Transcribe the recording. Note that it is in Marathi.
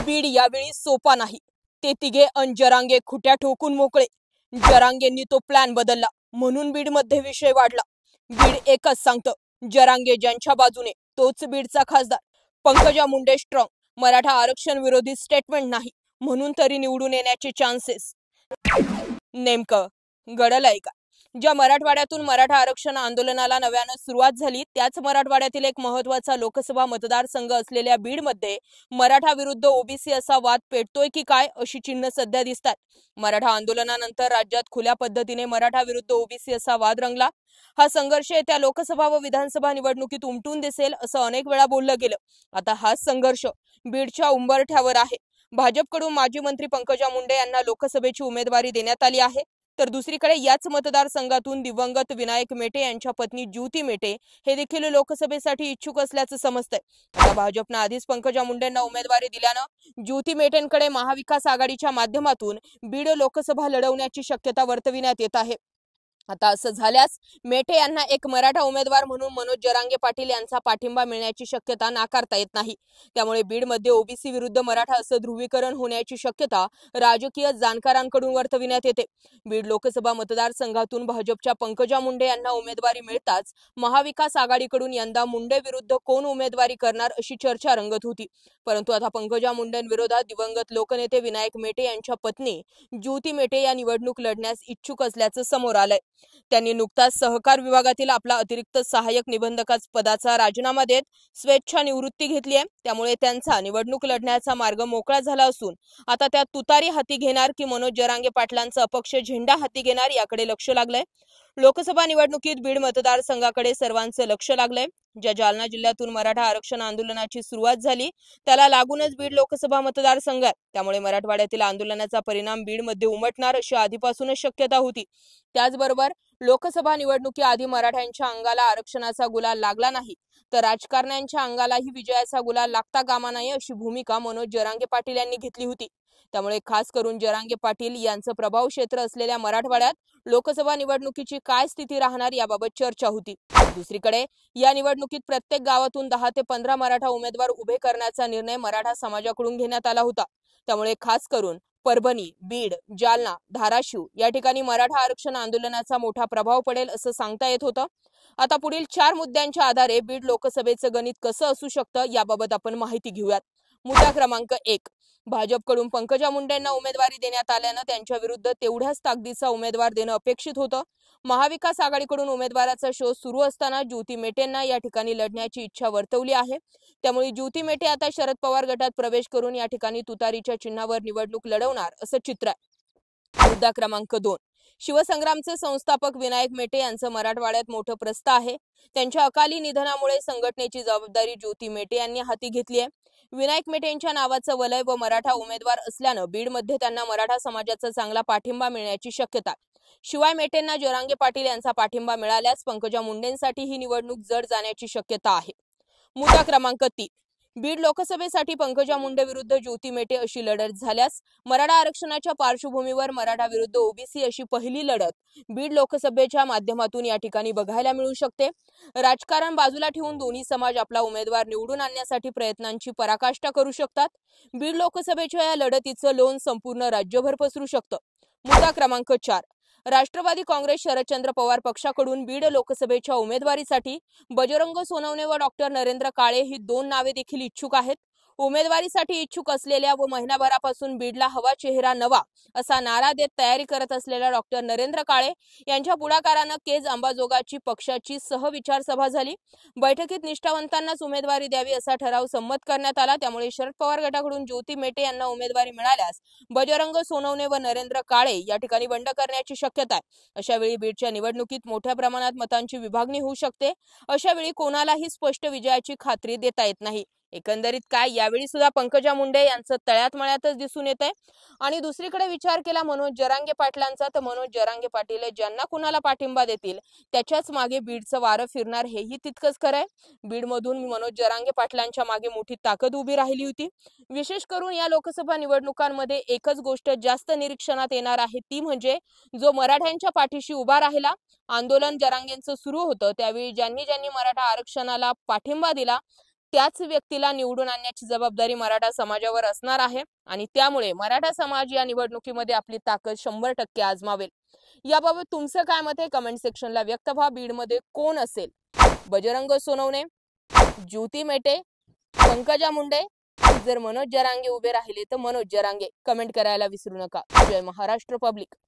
बीड यावेळी सोपा नाही. ते तिघे अन जरांगे खुट्या ठोकून मोकळे. जरांगेंनी तो प्लॅन बदलला म्हणून बीडमध्ये विषय वाढला. बीड एकच सांगतं, जरांगे ज्यांच्या बाजूने तोच बीडचा खासदार. पंकजा मुंडे स्ट्रॉंग, मराठा आरक्षण विरोधी स्टेटमेंट नाही म्हणून तरी निवडून येण्याचे चान्सेस. नेमकं घडलंय का? ज्या मराठवाड्यातून मराठा आरक्षण आंदोलनाला नव्यानं सुरुवात झाली त्याच मराठवाड्यातील एक महत्त्वाचा लोकसभा मतदारसंघ असलेल्या बीडमध्ये मराठा विरुद्ध ओबीसी असा वाद पेटतोय की काय अशी चिन्ह सध्या दिसतात. मराठा आंदोलनानंतर राज्यात खुल्या पद्धतीने मराठा विरुद्ध ओबीसी असा वाद रंगला. हा संघर्ष येत्या लोकसभा व विधानसभा निवडणुकीत उमटून दिसेल असं अनेक वेळा बोललं गेलं. आता हाच संघर्ष बीडच्या उंबरठ्यावर आहे. भाजपकडून माजी मंत्री पंकजा मुंडे यांना लोकसभेची उमेदवारी देण्यात आली आहे. तर दुसरीकडे याच मतदारसंघातून दिवंगत विनायक मेटे यांच्या पत्नी ज्योती मेटे हे देखील लोकसभेसाठी इच्छुक असल्याचं समजतंय. आता भाजपनं आधीच पंकजा मुंडेंना उमेदवारी दिल्यानं ज्योती मेटेंकडे महाविकास आघाडीच्या माध्यमातून बीड लोकसभा लढवण्याची शक्यता वर्तविण्यात येत आहे. आता असं झाल्यास मेटे यांना एक मराठा उमेदवार म्हणून मनोज जरांगे पाटील यांचा पाठिंबा मिळण्याची शक्यता नाकारता येत नाही. त्यामुळे बीडमध्ये ओबीसी विरुद्ध मराठा असं ध्रुवीकरण होण्याची शक्यता राजकीय जाणकारांकडून वर्तविण्यात येते. बीड लोकसभा मतदारसंघातून भाजपच्या पंकजा मुंडे यांना उमेदवारी मिळताच महाविकास आघाडीकडून यंदा मुंडे विरुद्ध कोण उमेदवारी करणार अशी चर्चा रंगत होती. परंतु आता पंकजा मुंडेंविरोधात दिवंगत लोकनेते विनायक मेटे यांच्या पत्नी ज्योती मेटे या निवडणूक लढण्यास इच्छुक असल्याचं समोर आलंय. त्यांनी नुकताच सहकार विभागातील आपला अतिरिक्त सहाय्यक निबंधकाचा पदाचा राजीनामा देत स्वेच्छा निवृत्ती घेतली आहे. त्यामुळे त्यांचा निवडणूक लढण्याचा मार्ग मोकळा झाला असून आता त्या तुतारी हाती घेणार की मनोज जरांगे पाटलांचा अपक्ष झेंडा हाती घेणार याकडे लक्ष लागलंय. लोकसभा निवडणुकीत बीड मतदारसंघाकडे सर्वांचं लक्ष लागलंय. ज्या जालना जिल्ह्यातून मराठा आरक्षण आंदोलनाची सुरुवात झाली त्याला लागूनच बीड लोकसभा मतदारसंघ आहे. त्यामुळे मराठवाड्यातील आंदोलनाचा परिणाम बीडमध्ये उमटणार अशी आधीपासूनच शक्यता होती. त्याचबरोबर लोकसभा निवडणुकीआधी मराठ्यांच्या अंगाला आरक्षणाचा गुलाल लागला नाही तर राजकारण्यांच्या अंगालाही विजयाचा गुलाल लागता कामा नये अशी भूमिका मनोज जरांगे पाटील यांनी घेतली होती. त्यामुळे खास करून जरांगे पाटील यांचं प्रभाव क्षेत्र असलेल्या मराठवाड्यात लोकसभा निवडणुकीची काय स्थिती राहणार याबाबत चर्चा होती. दुसरीकडे या निवडणुकीत प्रत्येक गावातून 10 ते 15 मराठा उमेदवार उभे करण्याचा निर्णय मराठा समाजाकडून घेण्यात आला होता. त्यामुळे खास करून परभणी, बीड, जालना, धाराशिव या ठिकाणी मराठा आरक्षण आंदोलनाचा मोठा प्रभाव पडेल असं सांगता येत होतं. आता पुढील 4 मुद्द्यांच्या आधारे बीड लोकसभेचं गणित कसं असू शकतं याबाबत आपण माहिती घेऊयात. मुद्दा क्रमांक 1, भाजपकडून पंकजा मुंडेंना उमेदवारी देण्यात आल्यानं त्यांच्या विरुद्ध तेवढ्याच ताकदीचा उमेदवार देणं अपेक्षित होतं. महाविकास आघाडीकडून उमेदवाराचा शोध सुरू असताना ज्योती मेटेंना या ठिकाणी लढण्याची इच्छा वर्तवली आहे. त्यामुळे ज्योती मेटे आता शरद पवार गटात प्रवेश करून या ठिकाणी तुतारीच्या चिन्हावर निवडणूक लढवणार असं चित्र आहे. मुद्दा क्रमांक 2, शिवसंग्रामचे संस्थापक विनायक मेटे यांचं मराठवाड्यात मोठं प्रस्थ आहे. त्यांच्या अकाली निधनामुळे संघटनेची जबाबदारी ज्योती मेटे यांनी हाती घेतली आहे. विनायक मेटे यांच्या नावाचं वलय व मराठा उमेदवार असल्यानं बीडमध्ये त्यांना मराठा समाजाचा चांगला पाठिंबा मिळण्याची शक्यता आहे. शिवाय मेटेंना जरांगे पाटील यांचा पाठिंबा मिळाल्यास पंकजा मुंडेंसाठी ही निवडणूक जड जाण्याची शक्यता आहे. मुद्दा क्रमांक 3, बीड लोकसभेसाठी पंकजा मुंडे विरुद्ध ज्योती मेटे अशी लढत झाल्यास मराठा आरक्षणाच्या पार्श्वभूमीवर मराठा विरुद्ध ओबीसी अशी पहिली लढत बीड लोकसभेच्या माध्यमातून या ठिकाणी बघायला मिळू शकते. राजकारण बाजूला ठेवून दोन्ही समाज आपला उमेदवार निवडून आणण्यासाठी प्रयत्नांची पराकाष्ठा करू शकतात. बीड लोकसभेच्या या लढतीचं लोण संपूर्ण राज्यभर पसरू शकतं. मुद्दा क्रमांक 4, राष्ट्रवादी काँग्रेस शरदचंद्र पवार पक्षाकडून बीड लोकसभेच्या उमेदवारीसाठी बजरंग सोनवणे व डॉक्टर नरेंद्र काळे ही 2 नावे देखील इच्छुक आहेत. उमेदवारीसाठी इच्छुक असलेल्या व महिनाभरापासून बीडला हवा चेहरा नवा असा नारा देत तयारी करत असलेल्या डॉक्टर नरेंद्र काळे यांच्या पुढाकारानं केज अंबाजोगाची पक्षाची सहविचार सभा झाली. बैठकीत निष्ठावंतांनाच उमेदवारी द्यावी असा ठराव संमत करण्यात आला. त्यामुळे शरद पवार गटाकडून ज्योती मेटे यांना उमेदवारी मिळाल्यास बजरंग सोनवणे व नरेंद्र काळे या ठिकाणी बंड करण्याची शक्यता आहे. अशा वेळी बीडच्या निवडणुकीत मोठ्या प्रमाणात मतांची विभागणी होऊ शकते. अशा वेळी कोणालाही स्पष्ट विजयाची खात्री देता येत नाही. एकंदरीत काय यावेळी सुद्धा पंकजा मुंडे यांचं तळ्यात मळ्यातच दिसून येत आहे. आणि दुसरीकडे विचार केला मनोज जरांगे पाटलांचा तर मनोज जरांगे पाटील ज्यांना कुणाला पाठिंबा देतील त्याच्याच मागे बीडचं वारं फिरणार हेही तितकंच खरं आहे. बीडमधून मनोज जरांगे पाटलांच्या मागे मोठी ताकद उभी राहिली होती. विशेष करून या लोकसभा निवडणुकांमध्ये एकच गोष्ट जास्त निरीक्षणात येणार आहे ती म्हणजे जो मराठ्यांच्या पाठीशी उभा राहिला. आंदोलन जरांगेंचं सुरू होतं त्यावेळी ज्यांनी मराठा आरक्षणाला पाठिंबा दिला त्याच व्यक्तीला निवडून आणण्याची जबाबदारी मराठा समाजावर असणार आहे आणि त्यामुळे मराठा समाज या निवडणुकीमध्ये आपली ताकद 100% आजमावेल. याबाबत तुमचं काय मत आहे कमेंट सेक्शनला व्यक्त व्हा. बीडमध्ये कोण असेल? बजरंग सोनवणे, ज्योती मेटे, पंकजा मुंडे, जर मनोज जरांगे उभे राहिले तर मनोज जरांगे. कमेंट करायला विसरू नका. जय महाराष्ट्र पब्लिक.